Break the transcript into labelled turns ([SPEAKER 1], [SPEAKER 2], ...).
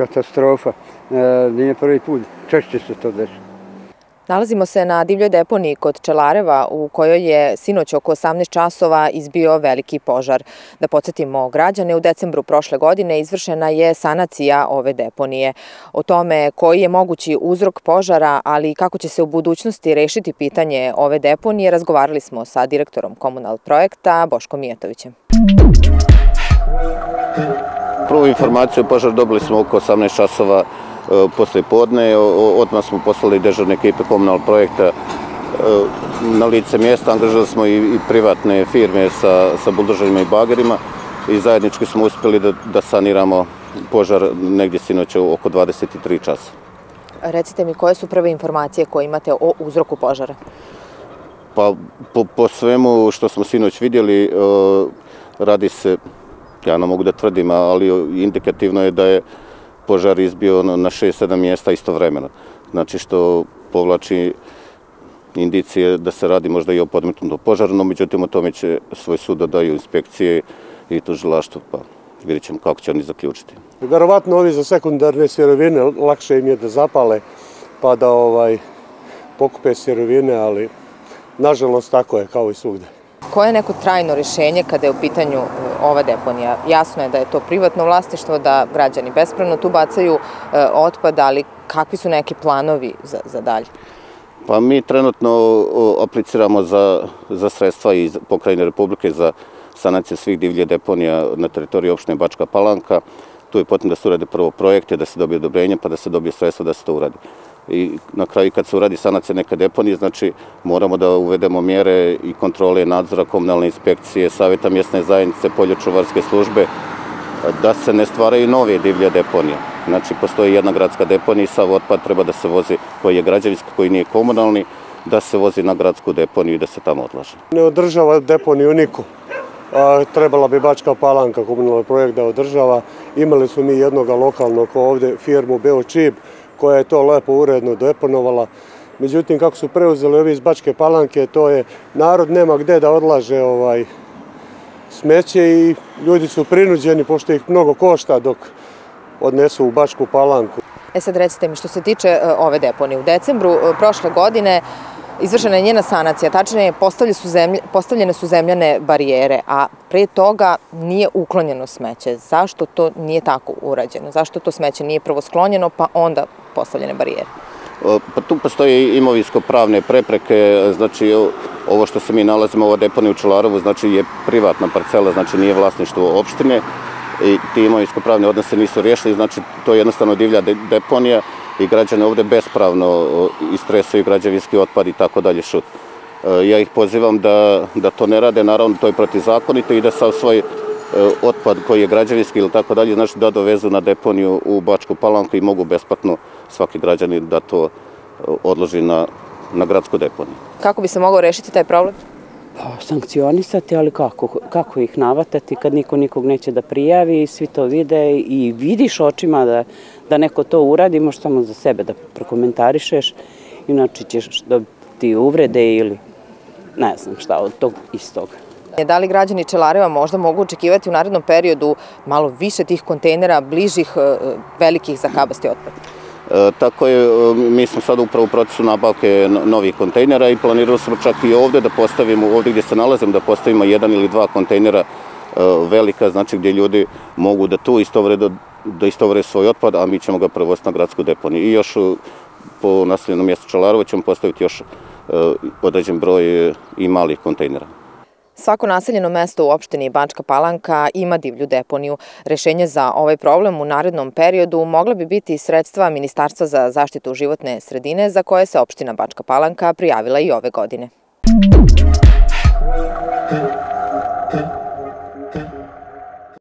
[SPEAKER 1] katastrofa. Nije prvi put, češće se to dešava.
[SPEAKER 2] Nalazimo se na divljoj deponiji kod Čelareva u kojoj je sinoć oko 18 časova izbio veliki požar. Da podsjetimo građane, u decembru prošle godine izvršena je sanacija ove deponije. O tome koji je mogući uzrok požara, ali i kako će se u budućnosti rešiti pitanje ove deponije, razgovarali smo sa direktorom komunalnog projekta Boškom Mijatovićem.
[SPEAKER 3] Prvu informaciju o požaru dobili smo oko 18 časova posle podne. Odmah smo poslali dežurne ekipe komunalnog projekta na lice mjesta. Angažovali smo i privatne firme sa buldožerima i bagerima i zajednički smo uspjeli da saniramo požar negdje sinoć oko 23 časa.
[SPEAKER 2] Recite mi, koje su prve informacije koje imate o uzroku požara?
[SPEAKER 3] Pa po svemu što smo sinoć vidjeli, radi se, ja ne mogu da tvrdim, ali indikativno je da je požar izbio na 6-7 mjesta istovremeno. Znači što povlači indicije da se radi možda i o podmetnutom požaru, no međutim o tome će svoj sud da daju inspekcije i tužilaštvo, pa vidjet ćemo kako će oni zaključiti.
[SPEAKER 4] Verovatno ovi za sekundarne sirovine lakše im je da zapale pa da pokupe sirovine, ali nažalost tako je kao i svugde.
[SPEAKER 2] Koje je neko trajno rješenje kada je u pitanju ova deponija? Jasno je da je to privatno vlasništvo, da građani bespravno tu bacaju otpad, ali kakvi su neki planovi za dalje?
[SPEAKER 3] Pa mi trenutno apliciramo za sredstva iz Pokrajine Republike za sanaciju svih divljih deponija na teritoriji opštine Bačka Palanka. Tu je potrebno da se urade prvo projekte, da se dobije odobrenje, pa da se dobije sredstva da se to uradi. I na kraju kad se uradi sanacija neke deponije, znači moramo da uvedemo mjere i kontrole nadzora komunalne inspekcije, savjeta mjesne zajednice, poljočuvarske službe, da se ne stvaraju nove divlje deponije. Znači postoji jedna gradska deponija i sav otpad treba da se vozi, koji je građevinski, koji nije komunalni, da se vozi na gradsku deponiju i da se tamo odlaže.
[SPEAKER 4] Ne održava deponiju niko. Trebala bi Bačka Palanka, komunalni projekt, da održava. Imali smo mi jednog lokalnog ovdje, firmu Beočib, koja je to lepo uredno deponovala. Međutim, kako su preuzeli ovi iz Bačke Palanke, to je narod nema gde da odlaže smeće i ljudi su prinuđeni, pošto ih mnogo košta dok odnesu u Bačku Palanku.
[SPEAKER 2] Sad recite mi, što se tiče ove deponije, u decembru prošle godine izvršena je njena sanacija, tačnije postavljene su zemljane barijere, a pre toga nije uklonjeno smeće. Zašto to nije tako urađeno? Zašto to smeće nije prvo sklonjeno pa onda postavljene barijere?
[SPEAKER 3] Pa tu postoje imovinsko-pravne prepreke, znači ovo što se mi nalazimo, ova deponija u Čelarovu, znači je privatna parcela, znači nije vlasništvo opštine i ti imovinsko-pravne odnose nisu riješili, znači to je jednostavno divlja deponija i građane ovdje bespravno istresaju građevinski otpad i tako dalje šut. Ja ih pozivam da to ne rade, naravno to je protizakonito i da sav svoj otpad koji je građevinski ili tako dalje, znači da dovezu na deponiju u Bačku Palanku i mogu besplatno svaki građanin da to odloži na gradsku deponiju.
[SPEAKER 2] Kako bi se mogao rešiti taj problem?
[SPEAKER 5] Sankcionisati, ali kako ih navatati kad niko nikog neće da prijavi, svi to vide i vidiš očima da neko to uradi, možeš samo za sebe da prokomentarišeš, inače ćeš dobiti uvrede ili ne znam šta od tog istog.
[SPEAKER 2] Da li građani Čelareva možda mogu očekivati u narednom periodu malo više tih kontejnera bližih velikih za kabasti otpad?
[SPEAKER 3] Tako je, mi smo sad upravo u procesu nabavke novih kontejnera i planirali smo čak i ovdje da postavimo, ovdje gdje se nalazimo, da postavimo 1 ili 2 kontejnera velika, znači gdje ljudi mogu da tu istovare svoj otpad, a mi ćemo ga prevoziti na gradsku deponiju. I još po naseljenom mjestu Čelarovo ćemo postaviti još određen broj i malih kontejnera.
[SPEAKER 2] Svako naseljeno mesto u opštini Bačka Palanka ima divlju deponiju. Rešenje za ovaj problem u narednom periodu mogla bi biti sredstva Ministarstva za zaštitu životne sredine za koje se opština Bačka Palanka prijavila i ove godine.